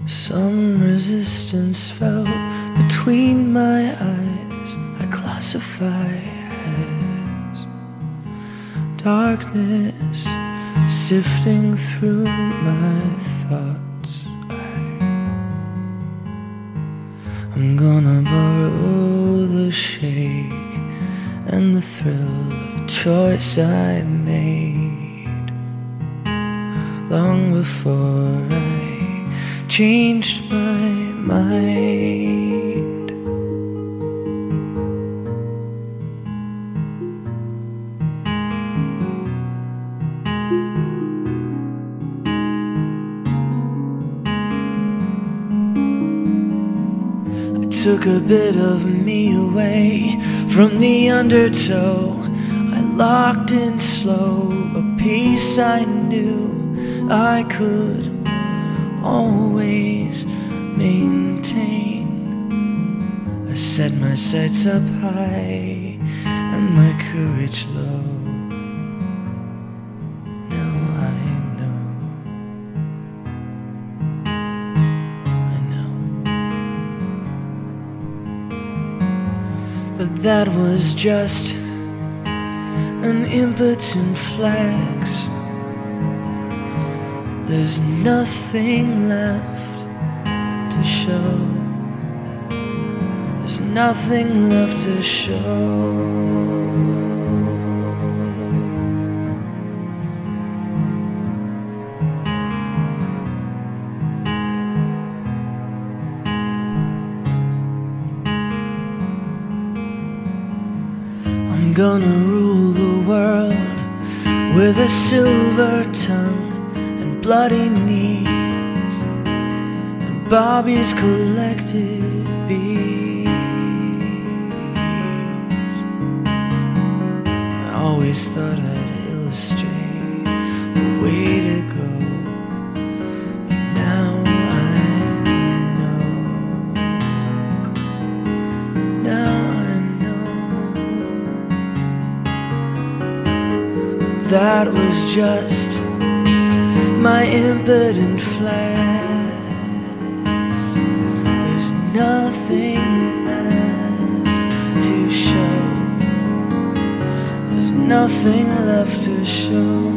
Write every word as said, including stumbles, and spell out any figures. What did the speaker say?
Some resistance felt between my eyes. I classify as darkness sifting through my thoughts. I'm gonna borrow the shake and the thrill of a choice I made long before I changed my mind. I took a bit of me away from the undertow. I locked in slow a peace I knew I could always maintain. I set my sights up high and my courage low. Now I know, I know that that was just an impotent flex. There's nothing left to show. There's nothing left to show. I'm gonna rule the world with a silver tongue, bloody knees, and Bobby's collected bees. I always thought I'd illustrate the way to go, but now I know. Now I know that was just my impotent flex. There's nothing left to show. There's nothing left to show.